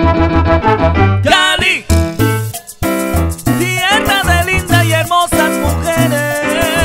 Cali, tierra de lindas y hermosas mujeres.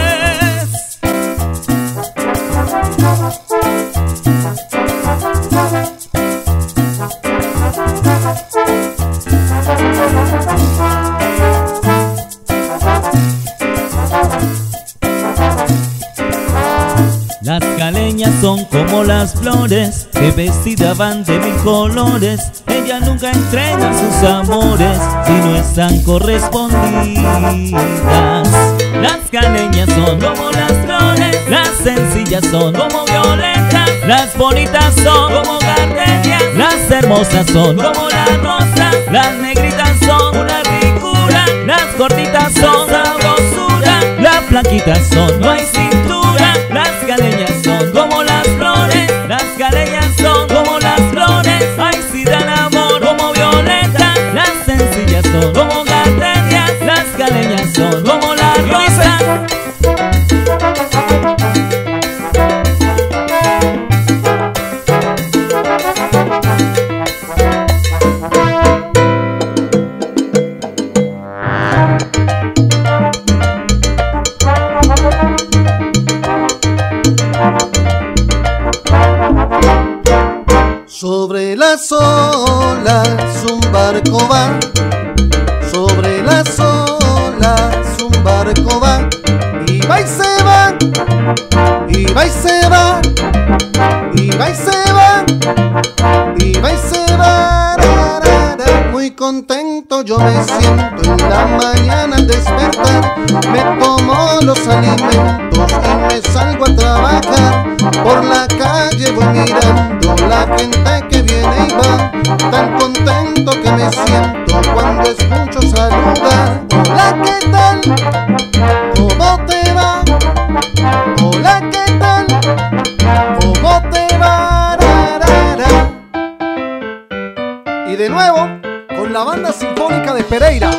Las caleñas son como las flores que vestidas van de mil colores. Ellas nunca entregan sus amores si no están correspondidas. Las caleñas son como las flores, las sencillas son como violetas, las bonitas son como gardenias, las hermosas son como las rosas, las negritas son una ricura, las gorditas son sabrosura, las blanquitas son no hay cintura. Las caleñas son como las flores, las caleñas son como las flores. Ay, si dan amor como violeta. Las sencillas son como gardenias, las caleñas son como las rosas. Sobre las olas un barco va, sobre las olas un barco va, y va y se va, y va y se va, y va y se va, y va y se va. Muy contento yo me siento en la mañana al despertar, me tomo los alimentos y me salgo a trabajar. Por la calle voy mirando la gente que viene y va, tan contento que me siento cuando escucho saludar. Hola, ¿qué tal? ¿Cómo te va? Hola, ¿qué tal? ¿Cómo te va? Y de nuevo con la Banda Sinfónica de Pereira.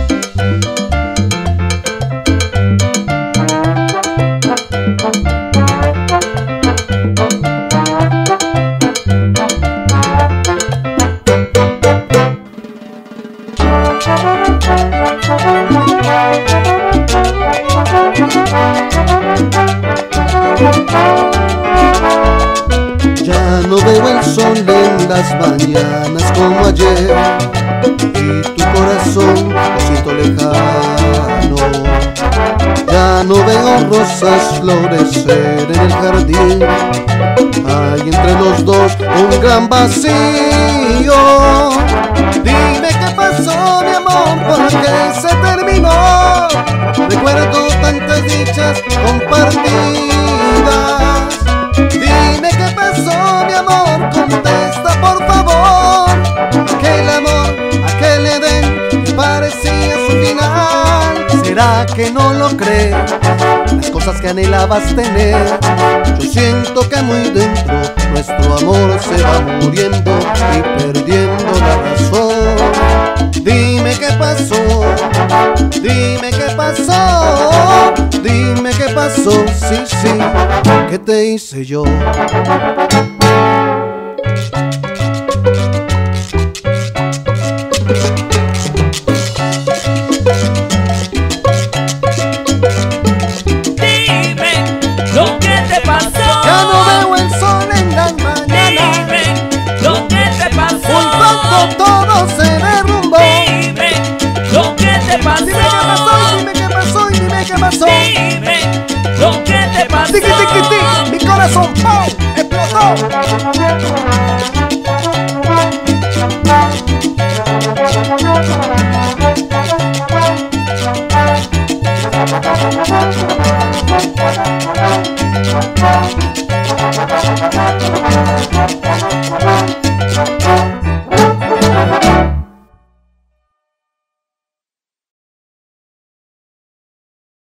Ya no veo el sol en las mañanas como ayer, y tu corazón, osito lejano. Ya no veo rosas florecer en el jardín, hay entre los dos un gran vacío. Dime qué pasó, mi amor, ¿por qué se terminó? Recuerdo tantas dichas compartidas. Dime qué pasó, mi amor, contesta por favor. Aquel amor, aquel Edén que parecía su final. ¿Será que no lo crees? Las cosas que anhelabas tener. Yo siento que muy dentro nuestro amor se va muriendo y perdiendo la razón. Dime qué pasó, dime qué pasó, dime qué pasó, sí, sí, ¿qué te hice yo? Dime lo que te pasó. Ya no veo el sol en las mañanas. Dime lo que te pasó. Un pronto todo se derrumbó. Dime lo que te pasó. Dime qué pasó, dime qué pasó. Dime lo que te pasó. Tiki, tiki, tiki, mi corazón, ¡pum!, explotó.